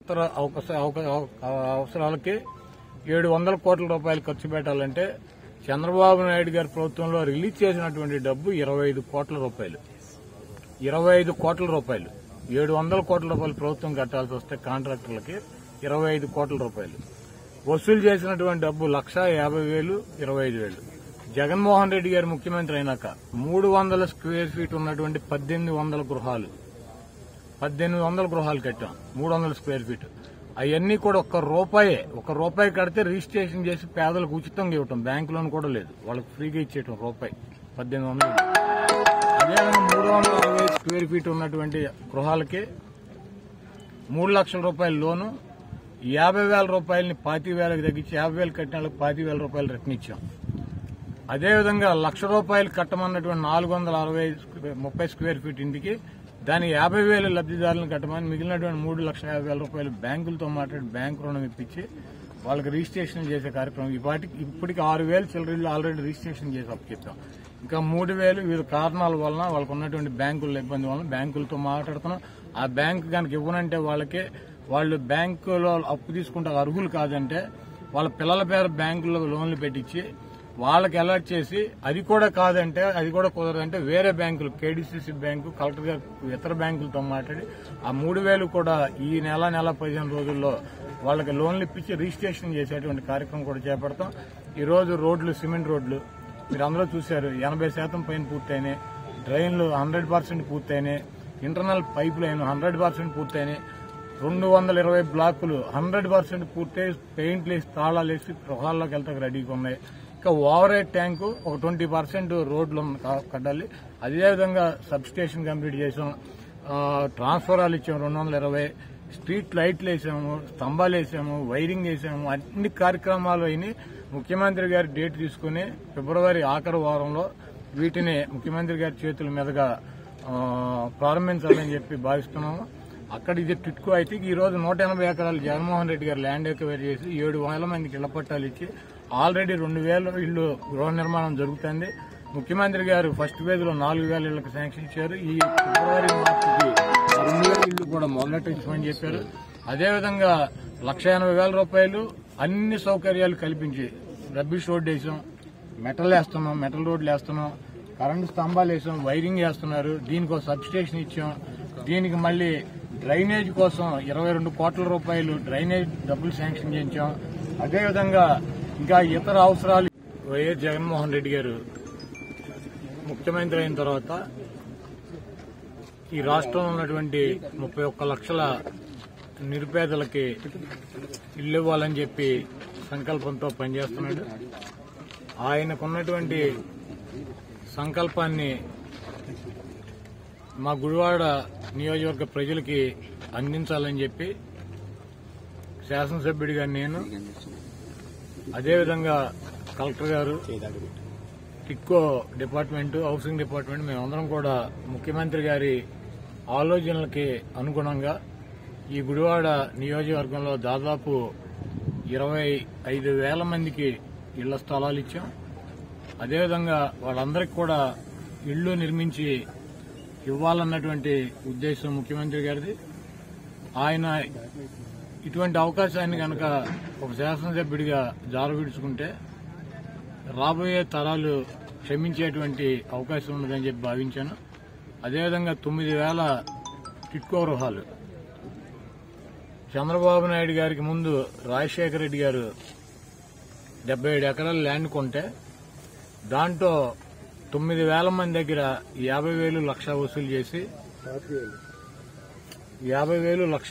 అవసరాలకి 700 కోట్ల రూపాయలు ఖర్చు పెట్టాలంటే చంద్రబాబు నాయుడు గారి ప్రభుత్వంలో రిలీజ్ చేసినటువంటి డబ్బు 25 కోట్ల రూపాయలు. 25 కోట్ల రూపాయలు 700 కోట్ల రూపాయలు ప్రభుత్వం కట్టాల్సి వస్తే కాంట్రాక్టర్లకి 25 కోట్ల రూపాయలు వసూలు చేసినటువంటి డబ్బు 1,50,000 25,000. జగన్మోహన్ రెడ్డి గారు ముఖ్యమంత్రి అయినాక 300 స్క్వేర్ ఫీట్ ఉన్నటువంటి 1800 గృహాలు కట్టాం. 300 స్క్వేర్ ఫీట్ అవన్నీ కూడా ఒక్క రూపాయి కడితే రిజిస్ట్రేషన్ చేసి పేదలకు ఉచితంగా ఇవ్వటం. బ్యాంకు లోన్ కూడా లేదు, వాళ్ళకి ఫ్రీగా ఇచ్చేయటం రూపాయి 1800. అదేవిధంగా 360 స్క్వేర్ ఫీట్ ఉన్నటువంటి గృహాలకి 3 లక్షల రూపాయల లోను, 50,000 రూపాయలని 25,000కి తగ్గించి 50,000 కట్టిన వాళ్ళకి 25,000 రూపాయలు రిటర్న్ ఇచ్చాం. అదేవిధంగా 1,00,000 రూపాయలు కట్టమన్నటువంటి 430 స్క్వేర్ ఫీట్ ఇంటికి దాని 50,000 లబ్దిదారులను కట్టమని మిగిలినటువంటి 3,50,000 రూపాయలు బ్యాంకులతో మాట్లాడి బ్యాంకు రుణం ఇప్పించి వాళ్ళకి రిజిస్ట్రేషన్ చేసే కార్యక్రమం. ఇప్పటికి 6,000 చిల్లరీలు ఆల్రెడీ రిజిస్ట్రేషన్ చేసి అప్పచెప్పాం. ఇంకా 3,000 వివిధ కారణాల వలన వాళ్ళకు ఉన్నటువంటి బ్యాంకుల ఇబ్బంది వలన బ్యాంకులతో మాట్లాడుతున్నాం. ఆ బ్యాంకు కనుక ఇవ్వనంటే వాళ్ళు బ్యాంకులో అప్పు తీసుకుంటే అర్హులు కాదంటే వాళ్ళ పిల్లల పేరు బ్యాంకుల్లో లోన్లు పెట్టించి వాళ్ళకి అలర్ట్ చేసి అది కూడా కుదరదంటే వేరే బ్యాంకులు కేడీసీసీ బ్యాంకు, కలెక్టర్ గారు ఇతర బ్యాంకులతో మాట్లాడి ఆ 3,000 కూడా ఈ నెల 15 రోజుల్లో వాళ్ళకి లోన్లు ఇప్పించి రిజిస్ట్రేషన్ చేసేటువంటి కార్యక్రమం కూడా చేపడతాం. ఈ రోజు రోడ్లు, సిమెంట్ రోడ్లు మీరు అందరూ చూశారు, 80% పైన పూర్తయినాయి. డ్రైన్లు 100% పూర్తయినాయి. ఇంటర్నల్ పైప్ లైన్ 100% పూర్తయినాయి. 220 బ్లాకులు 100% పూర్తయి పెయింట్లు వేసి తాళాలు వేసి గృహాల్లోకి వెళ్తాక రెడీగా ఉన్నాయి. ఇంకా ఓవర్ హెడ్ ట్యాంకు ఒక 20% రోడ్లు కట్టాలి. అదేవిధంగా సబ్ స్టేషన్ కంప్లీట్ చేసాం. ట్రాన్స్ఫారాలు ఇచ్చాము 220, స్ట్రీట్ లైట్లు వేసాము, స్తంభాలు వేసాము, వైరింగ్ వేసాము. అన్ని కార్యక్రమాలు అయినాయి. ముఖ్యమంత్రి గారి డేట్ తీసుకుని ఫిబ్రవరి ఆఖరి వారంలో వీటిని ముఖ్యమంత్రి గారి చేతుల మీదుగా ప్రారంభించాలని చెప్పి భావిస్తున్నాము. అక్కడ ఇది టిట్కో అయితే ఈ రోజు 180 ఎకరాలు జగన్మోహన్ రెడ్డి గారు ల్యాండ్ ఎక్వైర్ చేసి 7,000 మందికి ఇళ్ల పట్టాలు ఇచ్చి ఆల్రెడీ 2,000 ఇళ్లు గృహ నిర్మాణం జరుగుతుంది. ముఖ్యమంత్రి గారు ఫస్ట్ ఫేజ్ లో 4,000 ఇళ్లకు శాంక్షన్ ఇచ్చారు. ఈ ఫిబ్రవరి మార్చికి 2,000 ఇళ్లు కూడా మొదలెట్టించమని చెప్పారు. అదేవిధంగా 1,80,000 రూపాయలు అన్ని సౌకర్యాలు కల్పించి రబ్బిష్ రోడ్డు వేసాం, మెటల్ రోడ్లు వేస్తున్నాం, కరెంటు స్తంభాలు వేసాం, వైరింగ్ వేస్తున్నారు. దీనికి ఒక సబ్ స్టేషన్ ఇచ్చాం. దీనికి మళ్లీ డ్రైనేజ్ కోసం 22 కోట్ల రూపాయలు డ్రైనేజ్ డబ్బులు శాంక్షన్ చేయించాం. అదేవిధంగా ఇంకా ఇతర అవసరాలు వైఎస్ జగన్మోహన్ రెడ్డి గారు ముఖ్యమంత్రి అయిన తర్వాత ఈ రాష్ట్రంలో ఉన్నటువంటి 31 లక్షల నిరుపేదలకి ఇళ్లు ఇవ్వాలని చెప్పి సంకల్పంతో పనిచేస్తున్నాడు. ఆయనకున్నటువంటి సంకల్పాన్ని మా గుడివాడ నియోజకవర్గ ప్రజలకి అందించాలని చెప్పి శాసనసభ్యుడిగా నేను, అదేవిధంగా కలెక్టర్ గారు, టిక్కో డిపార్ట్మెంట్, హౌసింగ్ డిపార్ట్మెంట్ మేమందరం కూడా ముఖ్యమంత్రి గారి ఆలోచనలకి అనుగుణంగా ఈ గుడివాడ నియోజకవర్గంలో దాదాపు 25,000 మందికి ఇళ్ల స్థలాలు ఇచ్చాం. అదేవిధంగా వాళ్ళందరికీ కూడా ఇళ్లు నిర్మించి ఇవ్వాలన్నటువంటి ఉద్దేశం ముఖ్యమంత్రి గారిది. ఆయన ఇటువంటి అవకాశాన్ని కనుక ఒక శాసనసభ్యుడిగా జారవిడుచుకుంటే రాబోయే తరాలు క్షమించేటువంటి అవకాశం ఉన్నదని చెప్పి భావించాను. అదేవిధంగా 9,000 టిట్కో గృహాలు చంద్రబాబు నాయుడు గారికి ముందు రాజశేఖర రెడ్డి గారు 77 ఎకరాల ల్యాండ్ కొంటే దాంట్లో 9,000 మంది దగ్గర 50,000 లక్ష వసూలు చేసి 50,000 లక్ష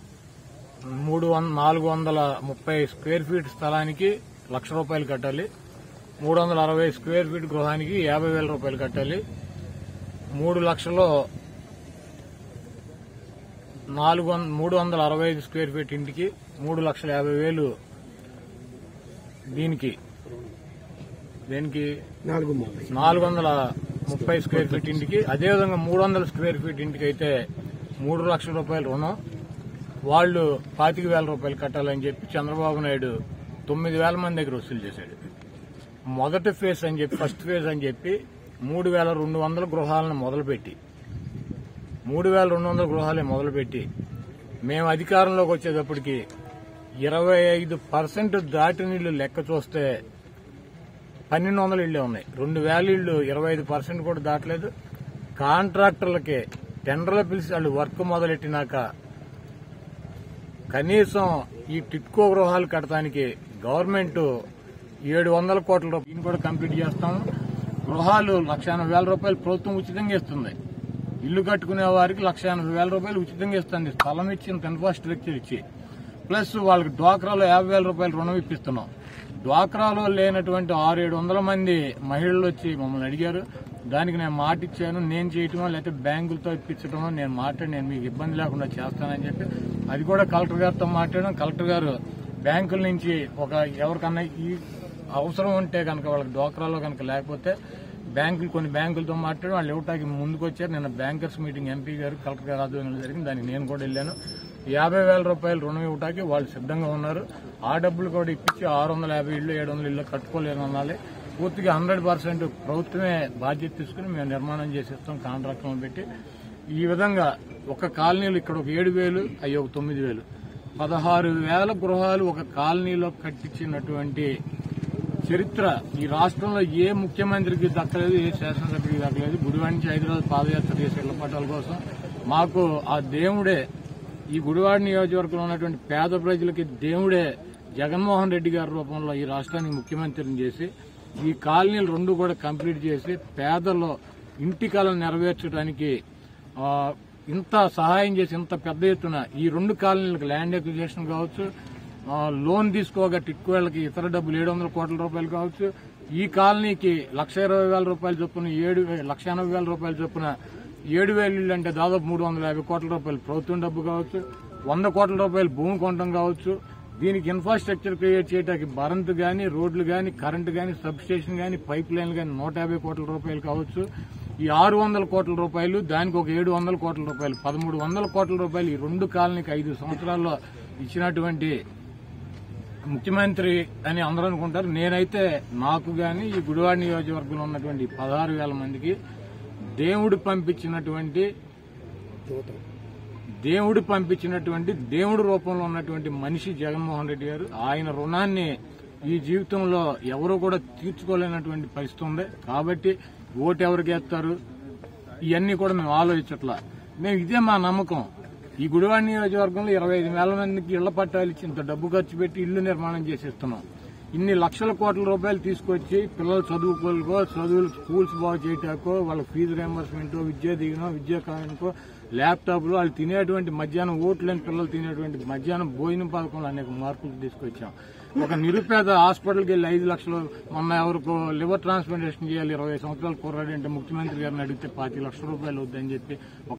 430 స్క్వేర్ ఫీట్ స్థలానికి 1,00,000 రూపాయలు కట్టాలి. 360 స్క్వేర్ ఫీట్ గృహానికి 50,000 రూపాయలు కట్టాలి. 3 లక్షల్లో 365 స్క్వేర్ ఫీట్ ఇంటికి 3,50,000 దేనికి 430 స్క్వేర్ ఫీట్ ఇంటికి. అదేవిధంగా 300 స్క్వేర్ ఫీట్ ఇంటికి అయితే 3 లక్షల రూపాయలు రుణం, వాళ్లు 25,000 రూపాయలు కట్టాలని చెప్పి చంద్రబాబు నాయుడు 9,000 మంది దగ్గర వసూలు చేశాడు. మొదటి ఫేజ్ అని చెప్పి, ఫస్ట్ ఫేజ్ అని చెప్పి 3,200 గృహాలను మొదలుపెట్టి 3,200 గృహాలే మొదలుపెట్టి మేము అధికారంలోకి వచ్చేటప్పటికి 25% దాటిన ఇళ్లు లెక్క చూస్తే 1200 ఇళ్లే ఉన్నాయి. 2000 ఇళ్లు 25% కూడా దాటలేదు. కాంట్రాక్టర్లకి టెండర్లు పిలిచి వాళ్ళు వర్క్ మొదలెట్టినాక కనీసం ఈ టిట్కో గృహాలు కట్టడానికి గవర్నమెంట్ 700 కోట్ల రూపాయలు కూడా కంప్లీట్ చేస్తాము. గృహాలు 1,80,000 రూపాయలు ప్రభుత్వం ఉచితంగా ఇస్తుంది. ఇల్లు కట్టుకునే వారికి 1,80,000 రూపాయలు ఉచితంగా ఇస్తుంది. స్థలం ఇచ్చి ఇన్ఫ్రాస్ట్రక్చర్ ఇచ్చి ప్లస్ వాళ్ళకి డ్వాక్రాలో 50,000 రూపాయలు రుణం ఇప్పిస్తున్నాం. డ్వాక్రాలో లేనటువంటి 600-700 మంది మహిళలు వచ్చి మమ్మల్ని అడిగారు. దానికి నేను మాట ఇచ్చాను. నేను చేయటమో లేకపోతే బ్యాంకులతో ఇప్పించడమో నేను మీకు ఇబ్బంది లేకుండా చేస్తానని చెప్పి అది కూడా కలెక్టర్ గారితో మాట్లాడడం. కలెక్టర్ గారు బ్యాంకుల నుంచి ఎవరికన్నా ఈ అవసరం ఉంటే కనుక వాళ్ళకి డ్వాక్రాలో కనుక లేకపోతే కొన్ని బ్యాంకులతో మాట్లాడి వాళ్ళు ఇవ్వటానికి ముందుకు వచ్చారు. నిన్న బ్యాంకర్స్ మీటింగ్ ఎంపీ గారు కలెక్టర్ గారు ఆధ్వర్యంలో జరిగింది. దానికి నేను కూడా వెళ్ళాను. 50,000 రూపాయలు రుణం ఇవ్వటానికి వాళ్ళు సిద్ధంగా ఉన్నారు. ఆ డబ్బులు కూడా ఇప్పించి 650 ఇళ్లు 700 ఇళ్లు కట్టుకోలేని అనాలి. పూర్తిగా 100% ప్రభుత్వమే బాధ్యత తీసుకుని మేము నిర్మాణం చేసేస్తాం కాంట్రాక్టులను పెట్టి. ఈ విధంగా ఒక కాలనీలు ఇక్కడ ఒక 7,000 అయ్యి ఒక 9,000 16,000 గృహాలు ఒక కాలనీలో కట్టించినటువంటి చరిత్ర ఈ రాష్ట్రంలో ఏ ముఖ్యమంత్రికి దక్కలేదు, ఏ శాసనసభ్యుడికి దక్కలేదు. గుడివాడ నుంచి హైదరాబాద్ పాదయాత్ర చేసే ఇళ్ల పట్టాల కోసం మాకు ఆ దేవుడే, ఈ గుడివాడ నియోజకవర్గంలో ఉన్నటువంటి పేద ప్రజలకి దేవుడే జగన్మోహన్ రెడ్డి గారి రూపంలో ఈ రాష్ట్రానికి ముఖ్యమంత్రిని చేసి ఈ కాలనీలు 2 కూడా కంప్లీట్ చేసి పేదల్లో ఇంటి కలను నెరవేర్చడానికి ఇంత సహాయం చేసి ఇంత పెద్ద ఎత్తున ఈ 2 కాలనీలకు ల్యాండ్ అక్విజిషన్ కావచ్చు, లోన్ తీసుకోగా టిట్కోళ్ళకి ఇతర డబ్బులు 700 కోట్ల రూపాయలు కావచ్చు, ఈ కాలనీకి 1,20,000 రూపాయలు చొప్పున 1,80,000 రూపాయల చొప్పున 7,000 ఇళ్లు అంటే దాదాపు 350 కోట్ల రూపాయలు ప్రభుత్వం డబ్బు కావచ్చు, 100 కోట్ల రూపాయలు భూమి కొనడం కావచ్చు. దీనికి ఇన్ఫ్రాస్ట్రక్చర్ క్రియేట్ చేయడానికి బరంత్ గాని, రోడ్లు గాని, కరెంటు గాని, సబ్ స్టేషన్ గాని, పైప్ లైన్లు గాని 150 కోట్ల రూపాయలు కావచ్చు. ఈ 600 కోట్ల రూపాయలు, దానికి ఒక 700 కోట్ల రూపాయలు, 1,300 కోట్ల రూపాయలు ఈ 2 కాలనీకి 5 సంవత్సరాల్లో ఇచ్చినటువంటి ముఖ్యమంత్రి అని అందరూ అనుకుంటారు. నేనైతే నాకు గాని ఈ గుడివాడ నియోజకవర్గంలో ఉన్నటువంటి 16,000 మందికి దేవుడు పంపించినటువంటి దేవుడి రూపంలో ఉన్నటువంటి మనిషి జగన్మోహన్ రెడ్డి గారు. ఆయన రుణాన్ని ఈ జీవితంలో ఎవరూ కూడా తీర్చుకోలేనటువంటి పరిస్థితి ఉంది. కాబట్టి ఓటు ఎవరికి వేస్తారు ఇవన్నీ కూడా మేము ఆలోచించట్లా. ఇదే మా నమ్మకం. ఈ గుడివాడ నియోజకవర్గంలో 25,000 మందికి ఇళ్ల పట్టాలు ఇచ్చి ఇంత డబ్బు ఖర్చు పెట్టి ఇళ్లు నిర్మాణం చేసేస్తున్నాం. ఇన్ని లక్షల కోట్ల రూపాయలు తీసుకొచ్చి పిల్లల చదువులు స్కూల్స్ బాగు చేయటాకో, వాళ్ళ ఫీజు రియంబర్స్మెంట్, విద్యా దీవెనో, విద్యా కానుకో, ల్యాప్టాప్లు, వాళ్ళు తినేటువంటి మధ్యాహ్నం ఓట్లేని పిల్లలు తినేటువంటి మధ్యాహ్నం భోజనం పథకంలో అనేక మార్పులు తీసుకొచ్చాం. ఒక నిరుపేద హాస్పిటల్కి వెళ్లి 5 లక్షలు, మొన్న ఎవరికో లివర్ ట్రాన్స్ప్లాంటేషన్ చేయాలి 20 సంవత్సరాల కుర్రాడు అంటే ముఖ్యమంత్రి గారిని అడిగితే 25 లక్షల రూపాయలు వద్దని చెప్పి